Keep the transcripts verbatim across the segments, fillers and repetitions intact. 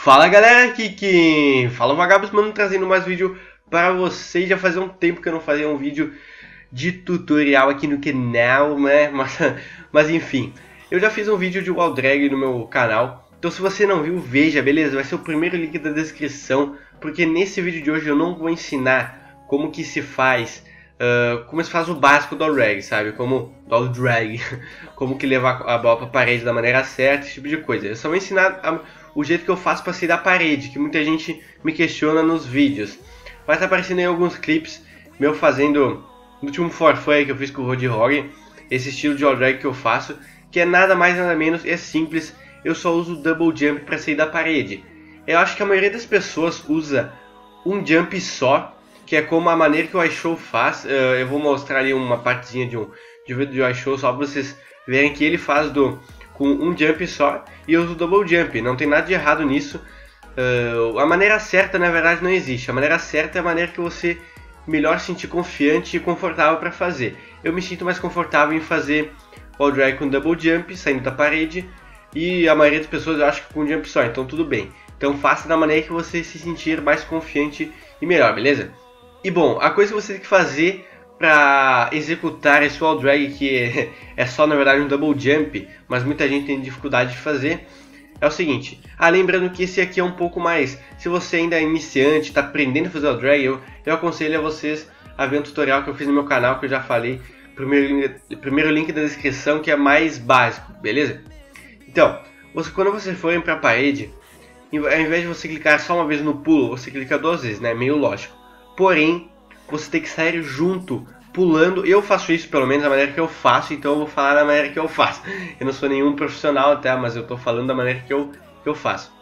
Fala galera, aqui que fala o Vagabos, mano, trazendo mais vídeo para vocês. Já fazia um tempo que eu não fazia um vídeo de tutorial aqui no canal, né? Mas, mas enfim, eu já fiz um vídeo de wall drag no meu canal. Então se você não viu, veja, beleza? Vai ser o primeiro link da descrição. Porque nesse vídeo de hoje eu não vou ensinar como que se faz uh, como se faz o básico do wall drag, sabe? Como do wall drag, como que levar a bola para a parede da maneira certa, esse tipo de coisa. Eu só vou ensinar a, o jeito que eu faço para sair da parede, que muita gente me questiona nos vídeos. Vai estar aparecendo aí alguns clipes meu fazendo no último for fun que eu fiz com o Roadhog, esse estilo de wall drag que eu faço, que é nada mais nada menos, é simples, eu só uso double jump para sair da parede. Eu acho que a maioria das pessoas usa um jump só, que é como a maneira que o iShow faz. Eu vou mostrar ali uma partezinha de um de vídeo do iShow só para vocês verem que ele faz do com um jump só e eu uso double jump. Não tem nada de errado nisso. Uh, a maneira certa na verdade não existe. A maneira certa é a maneira que você melhor se sentir confiante e confortável para fazer. Eu me sinto mais confortável em fazer wall drag com double jump, saindo da parede, e a maioria das pessoas eu acho que com jump só, então tudo bem. Então faça da maneira que você se sentir mais confiante e melhor, beleza? E bom, a coisa que você tem que fazer para executar esse wall drag, que é, é só na verdade um double jump, mas muita gente tem dificuldade de fazer, é o seguinte. Ah, lembrando que esse aqui é um pouco mais, se você ainda é iniciante, está aprendendo a fazer wall drag, eu, eu aconselho a vocês a ver um tutorial que eu fiz no meu canal, que eu já falei, primeiro, primeiro link da descrição, que é mais básico, beleza? Então, você, quando você for para a parede, ao invés de você clicar só uma vez no pulo, você clica duas vezes, né? Meio lógico. Porém, você tem que sair junto, pulando. Eu faço isso pelo menos da maneira que eu faço, então eu vou falar da maneira que eu faço. Eu não sou nenhum profissional até, mas eu estou falando da maneira que eu, que eu faço.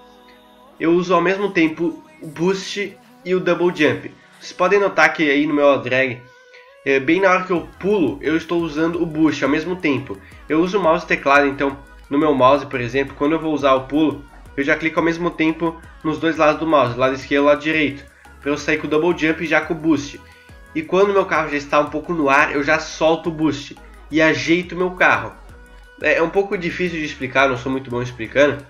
Eu uso ao mesmo tempo o boost e o double jump. Vocês podem notar que aí no meu wall drag, é, bem na hora que eu pulo, eu estou usando o boost ao mesmo tempo. Eu uso o mouse e teclado, então no meu mouse, por exemplo, quando eu vou usar o pulo, eu já clico ao mesmo tempo nos dois lados do mouse, lado esquerdo e lado direito, para eu sair com o double jump e já com o boost. E quando meu carro já está um pouco no ar, eu já solto o boost e ajeito o meu carro. É um pouco difícil de explicar, não sou muito bom explicando.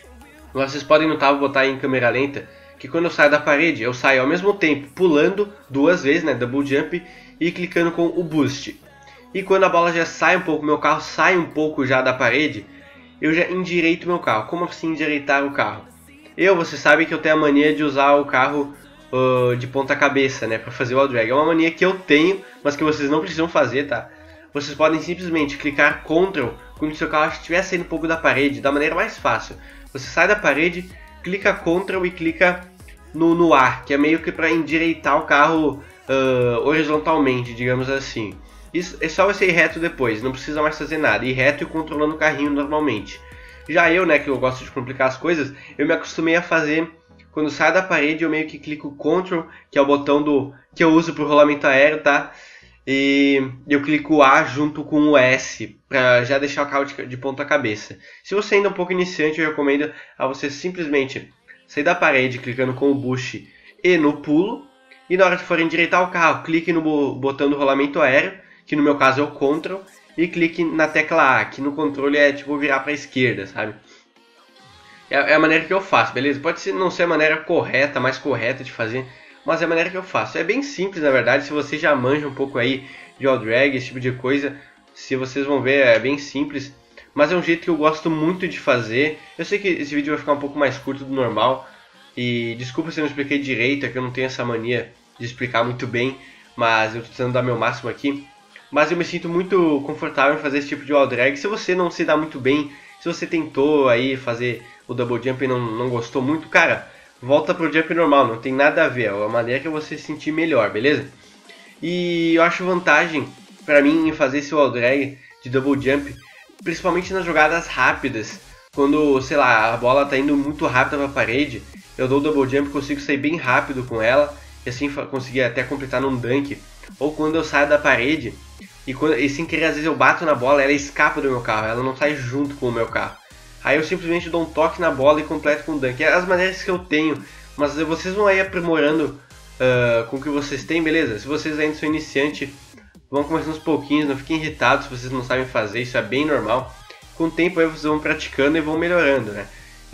Mas vocês podem notar, vou botar aí em câmera lenta, que quando eu saio da parede, eu saio ao mesmo tempo pulando duas vezes, né, double jump, e clicando com o boost. E quando a bola já sai um pouco, meu carro sai um pouco já da parede, eu já endireito meu carro. Como assim endireitar o carro? Eu, você sabe que eu tenho a mania de usar o carro uh, de ponta cabeça, né, para fazer o wall drag. É uma mania que eu tenho, mas que vocês não precisam fazer, tá? Vocês podem simplesmente clicar Ctrl quando o seu carro estiver saindo um pouco da parede, da maneira mais fácil. Você sai da parede, clica Ctrl e clica no, no ar, que é meio que para endireitar o carro uh, horizontalmente, digamos assim. Isso é só você ir reto depois, não precisa mais fazer nada, ir reto e controlando o carrinho normalmente. Já eu, né, que eu gosto de complicar as coisas, eu me acostumei a fazer, quando saio da parede eu meio que clico Ctrl, que é o botão do que eu uso para o rolamento aéreo, tá? E eu clico A junto com o S, para já deixar o carro de, de ponta cabeça. Se você ainda é um pouco iniciante, eu recomendo a você simplesmente sair da parede clicando com o boost e no pulo, e na hora que for endireitar o carro, clique no botão do rolamento aéreo, que no meu caso é o Ctrl, e clique na tecla A, que no controle é tipo virar para a esquerda, sabe? É, é a maneira que eu faço, beleza? Pode ser, não ser a maneira correta, mais correta de fazer, mas é a maneira que eu faço. É bem simples na verdade, se você já manja um pouco aí de wall drag, esse tipo de coisa, se vocês vão ver é bem simples, mas é um jeito que eu gosto muito de fazer. Eu sei que esse vídeo vai ficar um pouco mais curto do normal, e desculpa se eu não expliquei direito, é que eu não tenho essa mania de explicar muito bem, mas eu estou tentando dar meu máximo aqui. Mas eu me sinto muito confortável em fazer esse tipo de wall drag. Se você não se dá muito bem, se você tentou aí fazer o double jump e não, não gostou muito, cara, volta pro jump normal, não tem nada a ver, é a maneira que você se sentir melhor, beleza? E eu acho vantagem pra mim em fazer esse wall drag de double jump, principalmente nas jogadas rápidas, quando, sei lá, a bola tá indo muito rápida pra parede, eu dou o double jump, consigo sair bem rápido com ela, e assim conseguir até completar num dunk, ou quando eu saio da parede, e, quando, e sem querer às vezes eu bato na bola, ela escapa do meu carro, ela não sai junto com o meu carro. Aí eu simplesmente dou um toque na bola e completo com o dunk. É as maneiras que eu tenho, mas vocês vão aí aprimorando uh, com o que vocês têm, beleza? Se vocês ainda são iniciante, vão começando aos pouquinhos, não fiquem irritados se vocês não sabem fazer, isso é bem normal. Com o tempo aí vocês vão praticando e vão melhorando, né?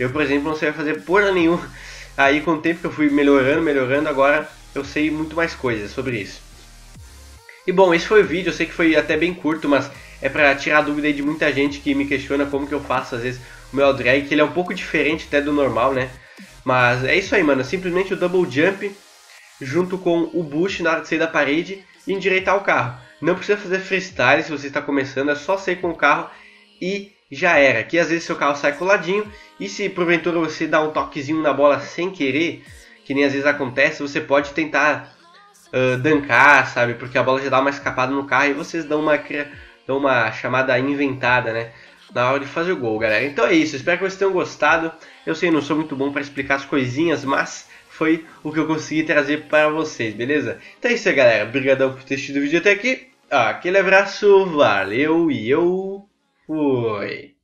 Eu, por exemplo, não sabia fazer porra nenhuma. Aí com o tempo que eu fui melhorando, melhorando, agora eu sei muito mais coisas sobre isso. E bom, esse foi o vídeo, eu sei que foi até bem curto, mas é pra tirar dúvida aí de muita gente que me questiona como que eu faço às vezes o meu drag, que ele é um pouco diferente até do normal, né? Mas é isso aí, mano, simplesmente o double jump junto com o boost na hora de sair da parede e endireitar o carro. Não precisa fazer freestyle se você está começando, é só sair com o carro e já era. Aqui às vezes seu carro sai coladinho e se porventura você dá um toquezinho na bola sem querer, que nem às vezes acontece, você pode tentar uh, dancar, sabe? Porque a bola já dá uma escapada no carro e vocês dão uma, dão uma chamada inventada, né? Na hora de fazer o gol, galera. Então é isso, espero que vocês tenham gostado. Eu sei, não sou muito bom para explicar as coisinhas, mas foi o que eu consegui trazer para vocês, beleza? Então é isso aí, galera. Obrigadão por ter assistido o vídeo até aqui. Aquele abraço, valeu e eu fui!